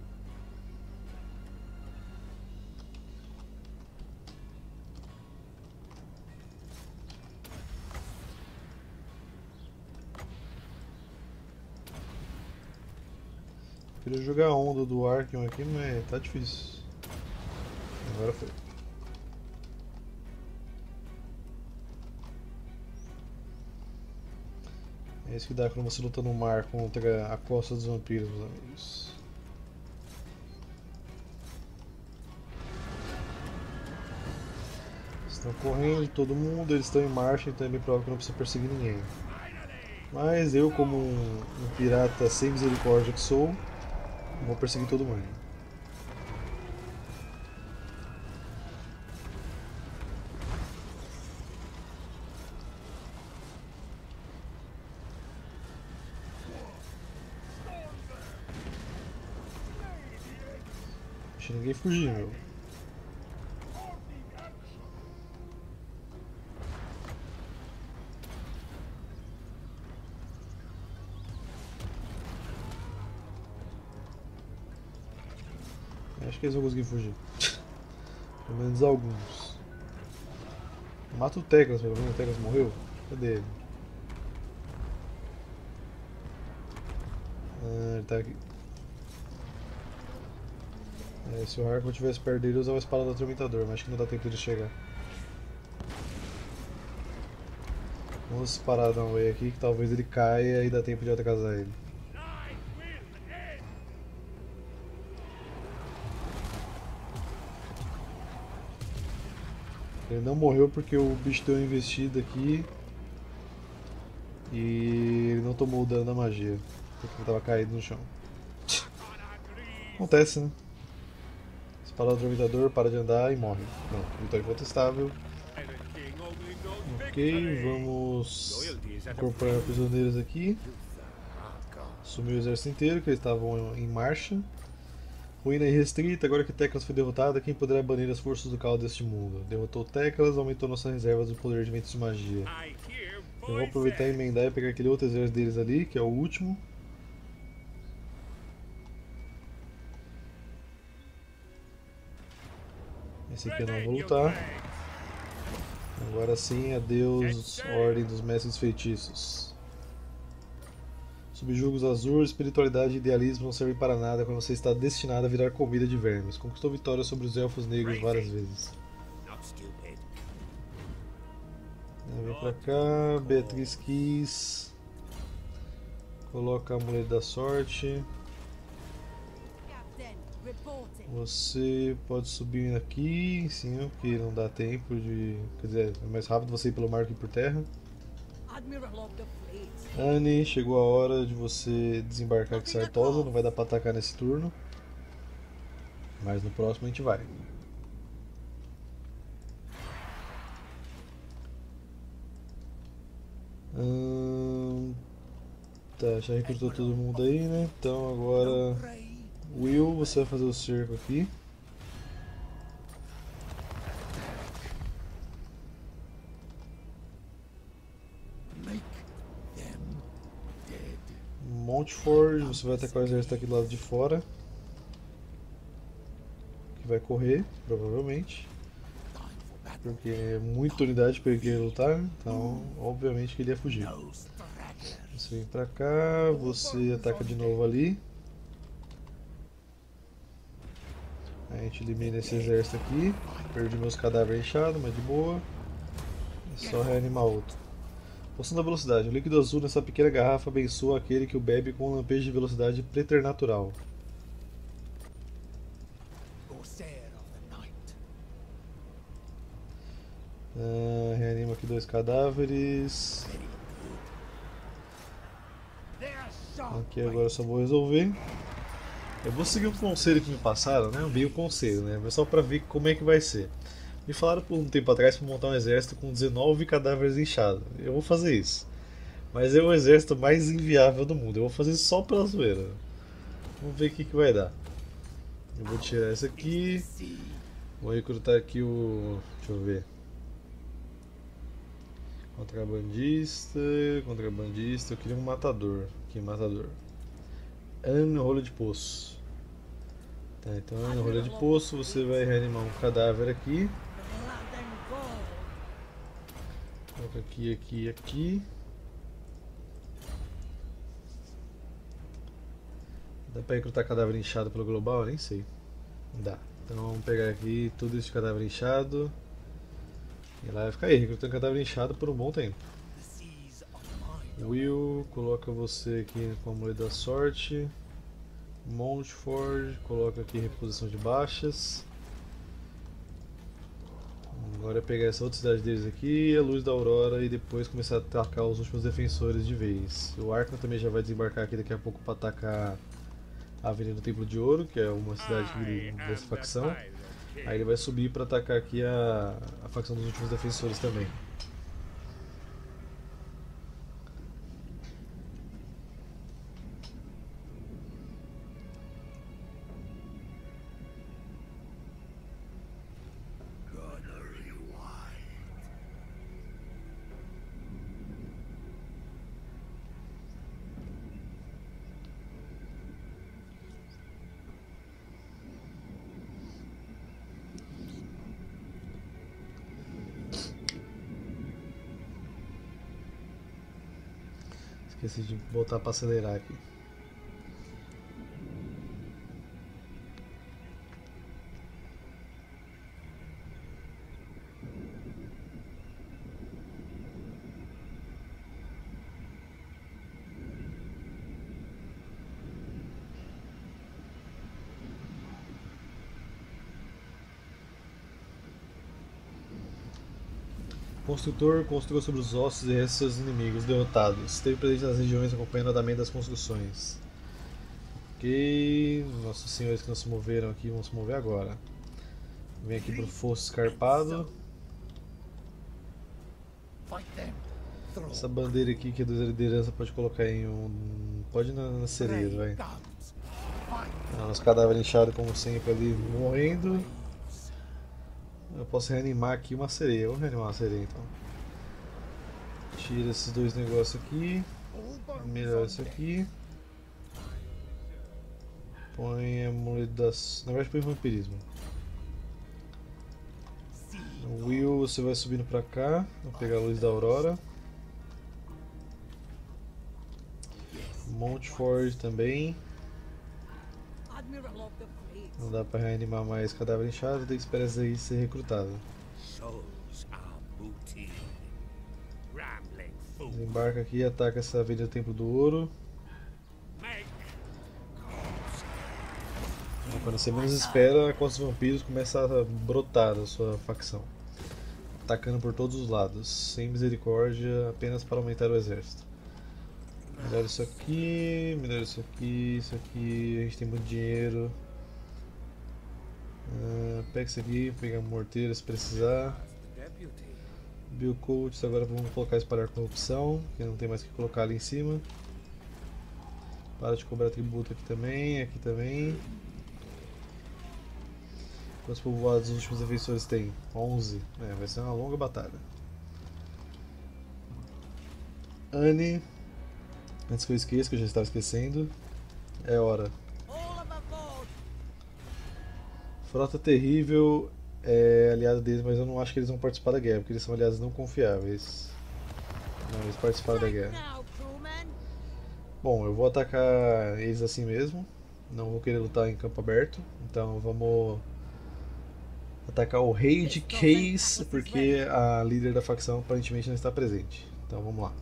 Queria jogar a onda do Archeon aqui, mas tá difícil. Agora foi. É isso que dá quando você luta no mar contra a costa dos vampiros, meus amigos. Estão correndo todo mundo, eles estão em marcha, então é bem provável que não precisa perseguir ninguém. Mas eu, como um pirata sem misericórdia que sou, vou perseguir todo mundo. Deixa ninguém fugir, meu. Acho que eles vão conseguir fugir. Pelo menos alguns. Mata o Teclas, pelo menos o Teclas morreu. Cadê ele? Ah, ele tá aqui. É, se o Harkon tivesse perto dele, eu usava a espada do Atormentador, mas acho que não dá tempo de chegar. Vamos parar dar um way aqui, que talvez ele caia e dá tempo de atrasar ele. Ele não morreu porque o bicho deu uma investida aqui e ele não tomou o dano da magia, porque ele estava caído no chão. Acontece, né? Espada do Atormentador, para de andar e morre. Pronto, vitória incontestável. Ok, vamos incorporar prisioneiros aqui. Sumiu o exército inteiro, que eles estavam em marcha. Ruína irrestrita, agora que Teclas foi derrotada, quem poderá banir as forças do caos deste mundo? Derrotou Teclas, aumentou nossas reservas do poder de ventos de magia. Eu vou aproveitar e emendar e pegar aquele outro exército deles ali, que é o último. Esse aqui eu não vou lutar. Agora sim, adeus, Ordem dos Mestres Feitiços. Subjugos azul, espiritualidade e idealismo não servem para nada quando você está destinado a virar comida de vermes. Conquistou vitória sobre os elfos negros várias vezes. Vem pra cá, Beatriz quis. Coloca a mulher da sorte. Captain, reporting. Você pode subir aqui em cima, porque não dá tempo de. Quer dizer, é mais rápido você ir pelo mar que por terra. Admiral of the fleet. Anne, chegou a hora de você desembarcar com Sartosa. Não vai dar pra atacar nesse turno. Mas no próximo a gente vai. Tá, já recrutou todo mundo aí, né? Então agora. Will, você vai fazer o cerco aqui. Montford, você vai atacar o exército aqui do lado de fora. Que vai correr, provavelmente. Porque é muita unidade para ele querer lutar, então obviamente que ele ia fugir. Você vem pra cá, você ataca de novo ali. A gente elimina esse exército aqui. Perdi meus cadáveres inchados, mas de boa. É só reanimar outro. Poção da velocidade. O líquido azul nessa pequena garrafa abençoa aquele que o bebe com um lampejo de velocidade preternatural. Reanima aqui 2 cadáveres. Aqui agora eu só vou resolver. Eu vou seguir o conselho que me passaram, né? Eu vi o conselho, né? Mas só pra ver como é que vai ser. Me falaram por um tempo atrás para montar um exército com 19 cadáveres inchados. Eu vou fazer isso. Mas é o exército mais inviável do mundo. Eu vou fazer isso só pela zoeira. Vamos ver o que vai dar. Eu vou tirar esse aqui. Vou recrutar aqui o. Deixa eu ver. Contrabandista. Contrabandista. Eu queria um matador. Aqui, matador. Rolha de poço. Tá, então rolha de poço. Você vai reanimar um cadáver aqui. Blood and gold. Coloca aqui, aqui, aqui. Dá pra recrutar cadáver inchado pelo global? Eu nem sei. Dá. Então vamos pegar aqui tudo esse cadáver inchado. E lá vai ficar aí, recrutando cadáver inchado por um bom tempo. Will, coloca você aqui com a moeda da sorte. Montford, coloca aqui reposição de baixas. Agora é pegar essa outra cidade deles aqui, a Luz da Aurora, e depois começar a atacar os últimos defensores de vez. O Arkham também já vai desembarcar aqui daqui a pouco para atacar a Avenida do Templo de Ouro, que é uma cidade dessa facção. Aí ele vai subir para atacar aqui a facção dos últimos defensores também. Esqueci de botar pra acelerar aqui. Construtor construiu sobre os ossos e restos dos inimigos derrotados. Esteve presente nas regiões acompanhando o andamento das construções. Ok, nossos senhores que não se moveram aqui vão se mover agora. Vem aqui pro fosso escarpado. Essa bandeira aqui que é da liderança pode colocar em um. Pode ir na sereia, vai. Nosso cadáver inchado como sempre ali morrendo. Eu posso reanimar aqui uma sereia. Vou reanimar uma sereia então. Tira esses dois negócios aqui. Melhora isso aqui. Põe amuleto das. Na verdade, põe vampirismo. O Will, você vai subindo pra cá. Vou pegar a luz da aurora. Montford também. Admiral of the fleet. Não dá pra reanimar mais cadáver inchado, tem que esperar isso aí ser recrutado. Shows our booty. Rambling fool. Desembarca aqui e ataca essa avenida do Templo do Ouro. Make Quando você menos espera, a Costa dos Vampiros começa a brotar da sua facção. Atacando por todos os lados, sem misericórdia, apenas para aumentar o exército. Melhor isso aqui, melhor isso aqui, a gente tem muito dinheiro. Pega isso aqui, pegar morteiro se precisar. deputy. Bill Coates, agora vamos colocar espalhar corrupção, que não tem mais o que colocar ali em cima. Para de cobrar tributo aqui também, aqui também. Quantos povoados os últimos defensores têm? 11. Vai ser uma longa batalha. Anne, antes que eu esqueça, que eu já estava esquecendo, é hora. All of aboard. Frota Terrível é aliado deles, mas eu não acho que eles vão participar da guerra, porque eles são aliados não confiáveis. Não, eles participaram da guerra. Now, crewmen. Bom, eu vou atacar eles assim mesmo. Não vou querer lutar em campo aberto. Então vamos atacar o rei de Case, porque a líder da facção aparentemente não está presente. Então vamos lá.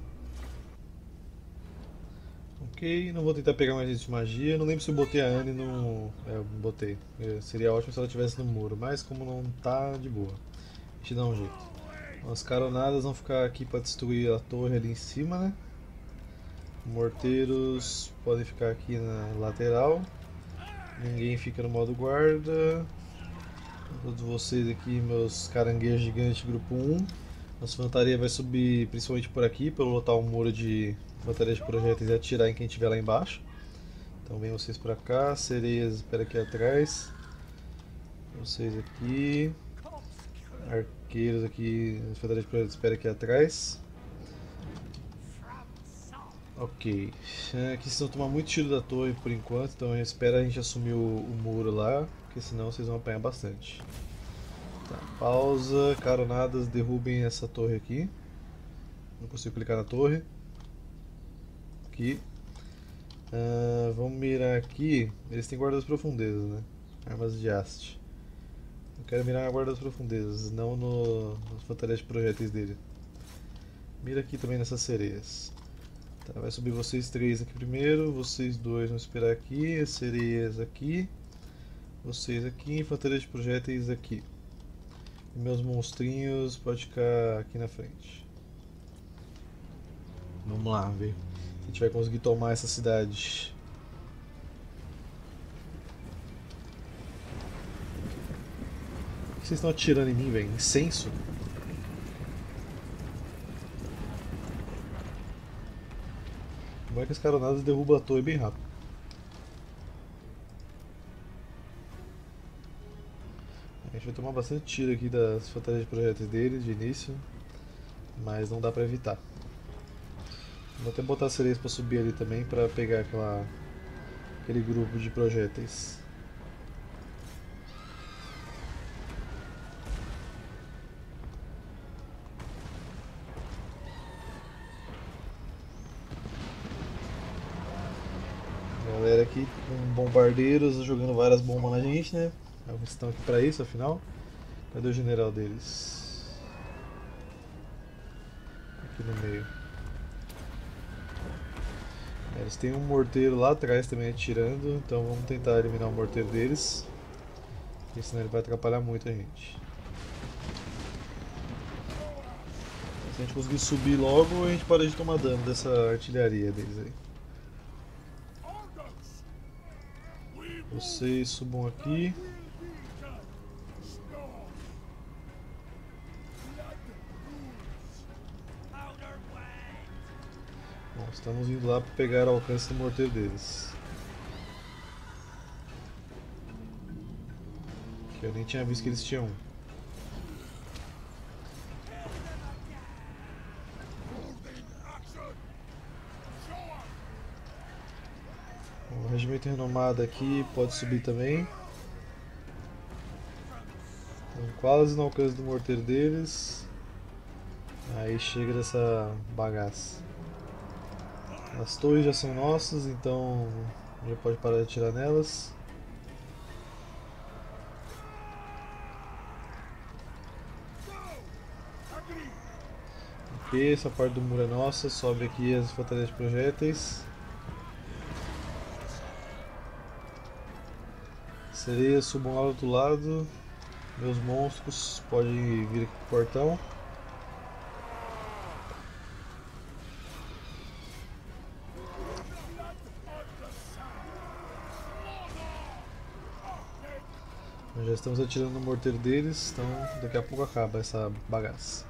Ok, não vou tentar pegar mais gente de magia. Não lembro se eu botei a Anne no. Eu botei. Seria ótimo se ela estivesse no muro, mas como não tá, de boa. A gente dá um jeito. As caronadas vão ficar aqui para destruir a torre ali em cima, né? Morteiros podem ficar aqui na lateral. Ninguém fica no modo guarda. Todos vocês aqui, meus caranguejos gigantes grupo 1. Nossa infantaria vai subir principalmente por aqui, para lotar um muro de infantaria de projéteis e atirar em quem estiver lá embaixo. Então vem vocês pra cá, sereias espera aqui atrás. Vocês aqui. Arqueiros aqui, infantaria de projéteis espera aqui atrás. Ok, aqui vocês vão tomar muito tiro da torre por enquanto, então eu espero a gente assumir o muro lá, porque senão vocês vão apanhar bastante. Tá, pausa, caronadas, derrubem essa torre aqui. Não consigo clicar na torre. Aqui. Vamos mirar aqui, eles têm guarda das profundezas, né? Armas de haste. Eu quero mirar na guarda das profundezas, não nas infantaria de projéteis dele. Mira aqui também nessas sereias. Tá, vai subir vocês três aqui primeiro, vocês dois vão esperar aqui, as sereias aqui, vocês aqui, infantaria de projéteis aqui. E meus monstrinhos pode ficar aqui na frente. Vamos lá, ver se a gente vai conseguir tomar essa cidade. Por que vocês estão atirando em mim, velho? Incenso? Como é que as caronadas derrubam a torre bem rápido? A gente vai tomar bastante tiro aqui das fantasias de projéteis deles de início, mas não dá pra evitar. Vou até botar as sereias pra subir ali também pra pegar aquele grupo de projéteis. aqui com bombardeiros jogando várias bombas na gente, né? Eles estão aqui pra isso, afinal. Cadê o general deles? Aqui no meio. Eles têm um morteiro lá atrás também atirando, então vamos tentar eliminar o morteiro deles. Porque senão ele vai atrapalhar muito a gente. Se a gente conseguir subir logo, a gente para de tomar dano dessa artilharia deles aí. Vocês subam aqui. Bom, estamos indo lá para pegar o alcance do morteiro deles. Que eu nem tinha visto que eles tinham um. O regimento renomado aqui pode subir também. Estamos quase no alcance do morteiro deles. Aí chega dessa bagaça. As torres já são nossas, então já pode parar de atirar nelas. Ok, essa parte do muro é nossa. Sobe aqui as infanterias de projéteis. Sereias subam lá do outro lado. Meus monstros podem vir aqui pro portão. Nós já estamos atirando no morteiro deles, então daqui a pouco acaba essa bagaça.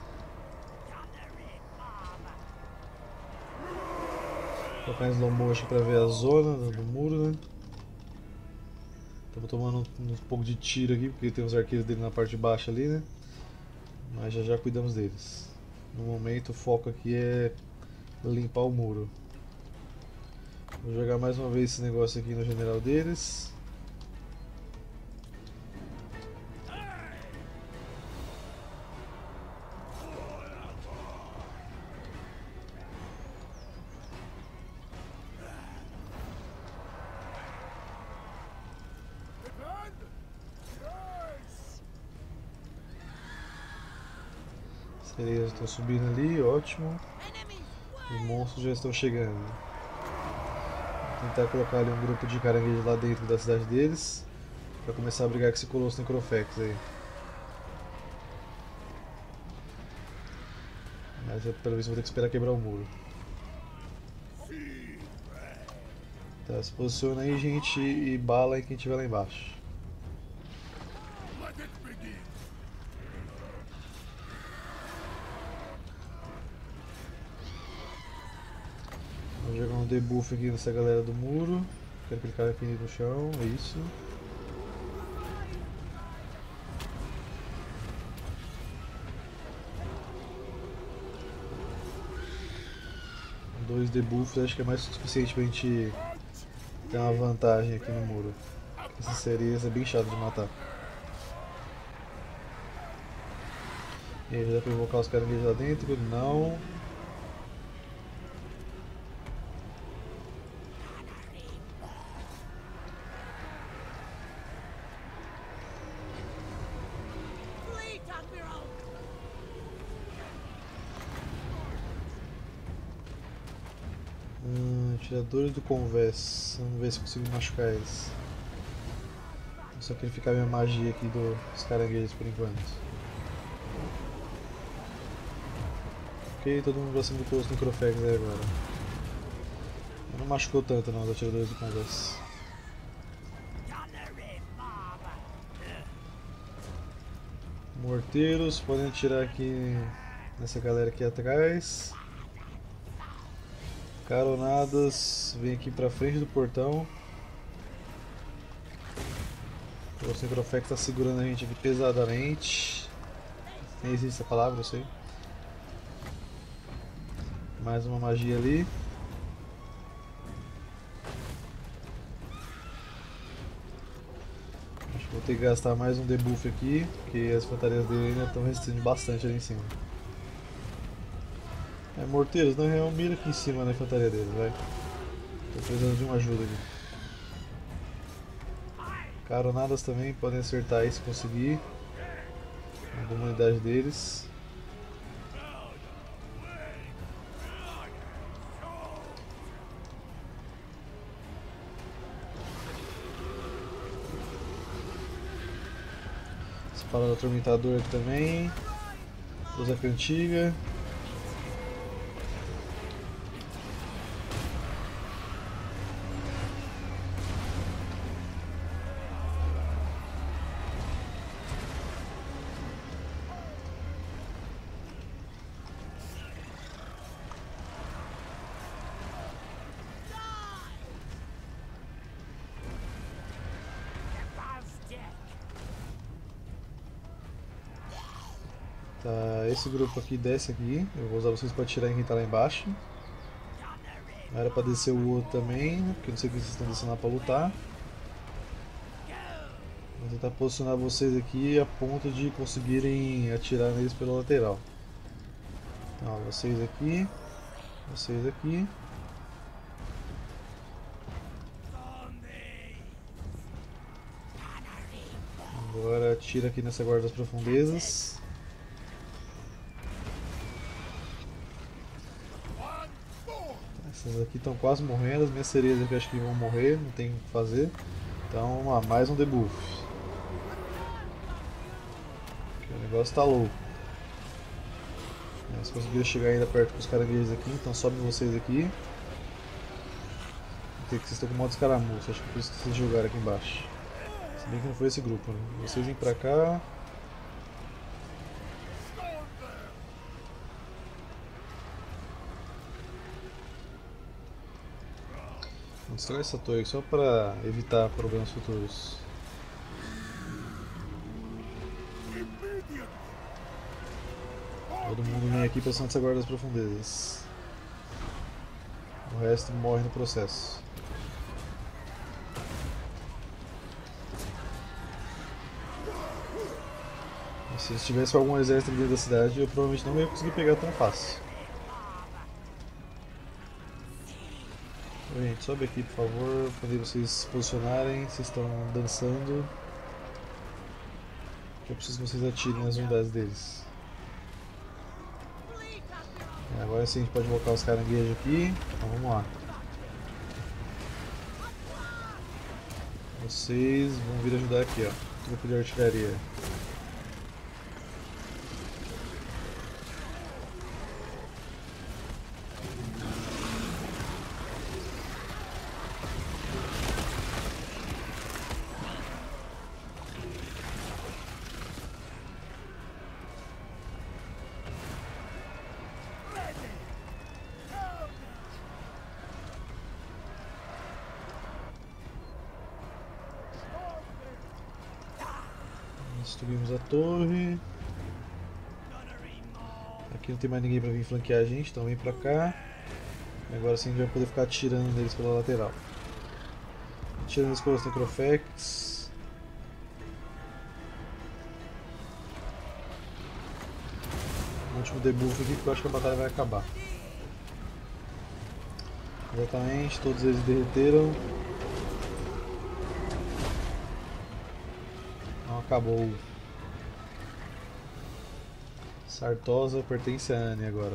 Vou colocar em slow motion para ver a zona do muro, né? Estamos tomando um pouco de tiro aqui, porque tem os arqueiros dele na parte de baixo ali, né? Mas já cuidamos deles. No momento o foco aqui é limpar o muro. Vou jogar mais uma vez esse negócio aqui no general deles. As sereias estão subindo ali, ótimo. Os monstros já estão chegando. Vou tentar colocar ali um grupo de caranguejos lá dentro da cidade deles para começar a brigar com esse Colosso Necrofex aí. Mas pelo visto vou ter que esperar quebrar o muro. Tá, se posiciona aí, gente, e bala em quem estiver lá embaixo. Vou jogar um debuff aqui nessa galera do muro. Quero clicar aqui no chão, é isso. Dois debuffs acho que é mais que o suficiente pra gente ter uma vantagem aqui no muro. Esse sereias é bem chato de matar. E aí, já dá pra invocar os caranguejos lá dentro? Não. Fleet, Admiral! Atiradores do Convés. Vamos ver se consigo machucar eles. Vou sacrificar minha magia aqui dos caranguejos por enquanto. Ok, todo mundo pra cima do Colosso Necrofex aí agora. Não machucou tanto não os atiradores do Convés. Morteiros, podem atirar aqui nessa galera aqui atrás. Caronadas, vem aqui pra frente do portão. O Necrofex está segurando a gente aqui pesadamente. Nem existe essa palavra, eu sei. Mais uma magia ali. Acho que vou ter que gastar mais um debuff aqui, porque as infantarias dele ainda estão resistindo bastante ali em cima. Morteiros, na real, mira aqui em cima na infantaria deles, vai. Tô precisando de uma ajuda aqui. Caronadas também podem acertar aí se conseguir. Alguma unidade deles. Espada do Atormentador aqui também. Usa a cantiga. Tá, esse grupo aqui desce aqui. Eu vou usar vocês para atirar em quem tá lá embaixo. Era para descer o outro também, porque eu não sei o que vocês estão descendo lá para lutar. Vou tentar posicionar vocês aqui a ponto de conseguirem atirar neles pela lateral. Então, ó, vocês aqui. Vocês aqui. Agora atira aqui nessa guarda das profundezas. Essas aqui estão quase morrendo, as minhas sereias aqui acho que vão morrer, não tem o que fazer. Então vamos lá, mais um debuff. Porque o negócio tá louco. Se conseguiram chegar ainda perto dos caranguejos aqui, então sobe vocês aqui. Porque vocês estão com modo escaramuça, acho que por isso que vocês jogaram aqui embaixo. Se bem que não foi esse grupo, né? Vocês vêm pra cá. Vou destrói essa torre só para evitar problemas futuros. Todo mundo vem aqui passando essa guarda das profundezas. O resto morre no processo. E se tivesse algum exército dentro da cidade, eu provavelmente não ia conseguir pegar tão fácil. Gente, sobe aqui por favor, quando vocês se posicionarem, vocês estão dançando. Eu preciso que vocês atirem as unidades deles. Agora sim a gente pode colocar os caranguejos aqui, então vamos lá. Vocês vão vir ajudar aqui, ó, grupo de artilharia. Destruímos a torre. Aqui não tem mais ninguém pra vir flanquear a gente, então vem pra cá. E agora sim a gente vai poder ficar atirando neles pela lateral. Atirando as coroas Necrofex. Último debuff aqui porque eu acho que a batalha vai acabar. Exatamente, todos eles derreteram. Não acabou. Sartosa pertence a Anne agora.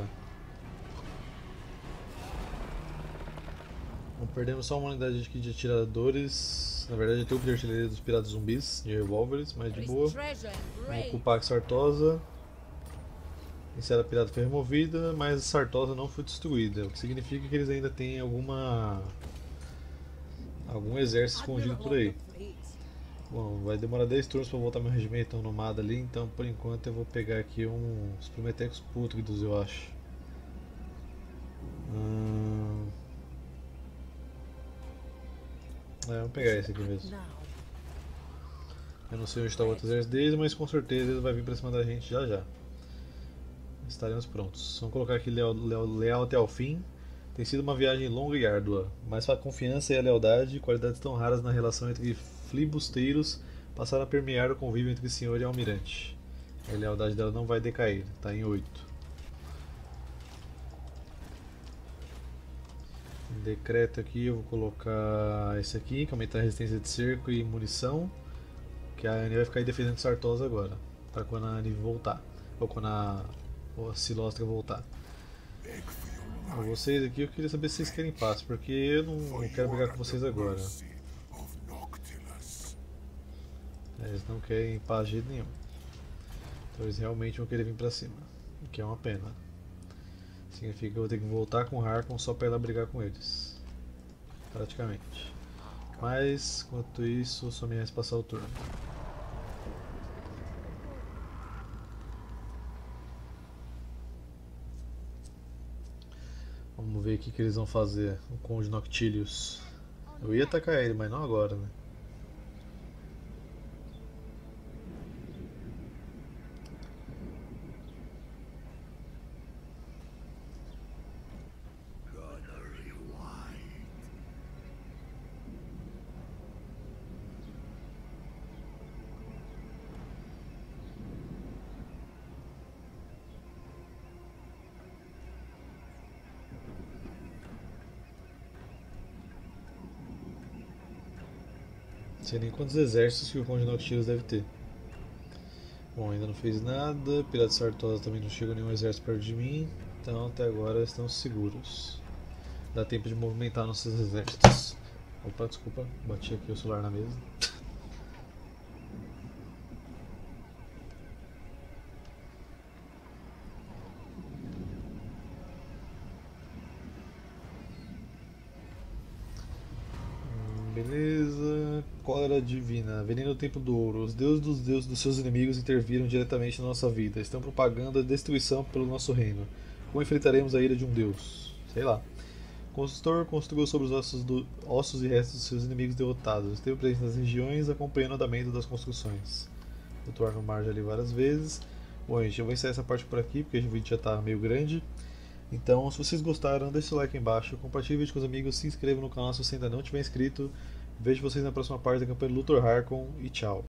Bom, perdemos só uma unidade aqui de atiradores. Na verdade, tem o de artilharia dos piratas zumbis, de revólveres, mas de boa. Vamos ocupar a Sartosa. Esse era a pirata foi removida, mas a Sartosa não foi destruída, o que significa que eles ainda têm algum exército escondido por aí. Bom, vai demorar 10 turnos para voltar meu regimento nomada ali, então por enquanto eu vou pegar aqui uns Prometecos Pútridos, eu acho. Vamos pegar esse aqui mesmo. Eu não sei onde está o outro exército deles, mas com certeza ele vai vir para cima da gente já já. Estaremos prontos. Vamos colocar aqui leal até ao fim. Tem sido uma viagem longa e árdua, mas a confiança e a lealdade, qualidades tão raras na relação entre filibusteiros, passaram a permear o convívio entre o senhor e a almirante. A lealdade dela não vai decair, está em 8. Decreto aqui, eu vou colocar esse aqui, que aumenta a resistência de cerco e munição. Que a Annie vai ficar aí defendendo Sartosa agora. Pra quando a Annie voltar. Ou quando a Silostra voltar. Vocês aqui, eu queria saber se vocês querem paz, porque eu não quero brigar com vocês agora. Eles não querem paz de jeito nenhum. Então eles realmente vão querer vir pra cima. O que é uma pena. Significa que eu vou ter que voltar com o Harkon só pra ir lá brigar com eles. Praticamente. Mas, enquanto isso, só me resta passar o turno. Vamos ver o que eles vão fazer. O Conde Noctilius. Eu ia atacar ele, mas não agora, né? Não sei nem quantos exércitos que o Conde Noctilius deve ter. Bom, ainda não fez nada. Pirata Sartosa também não chegou nenhum exército perto de mim. Então até agora estamos seguros. Dá tempo de movimentar nossos exércitos. Opa, desculpa, bati aqui o celular na mesa. Beleza. Cólera divina. Veneno do tempo do ouro. Os deuses dos seus inimigos interviram diretamente na nossa vida. Estão propagando a destruição pelo nosso reino. Como enfrentaremos a ira de um deus? Sei lá. Construtor construiu sobre os ossos e restos dos seus inimigos derrotados. Esteve presente nas regiões, acompanhando o andamento das construções. Flutuar no mar já ali várias vezes. Bom, gente, eu vou encerrar essa parte por aqui, porque o vídeo já está meio grande. Então, se vocês gostaram, deixe seu like aí embaixo, compartilhe o vídeo com os amigos, se inscreva no canal se você ainda não tiver inscrito. Vejo vocês na próxima parte da campanha do Luthor Harkon e tchau.